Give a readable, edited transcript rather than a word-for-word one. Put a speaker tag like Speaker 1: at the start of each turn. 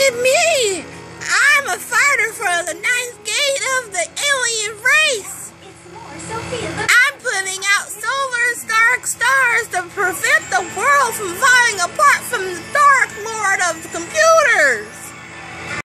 Speaker 1: at me! I'm a fighter for the ninth gate of the alien race! I'm putting out solar dark stars to prevent the world from falling apart from the Dark Lord of the computers!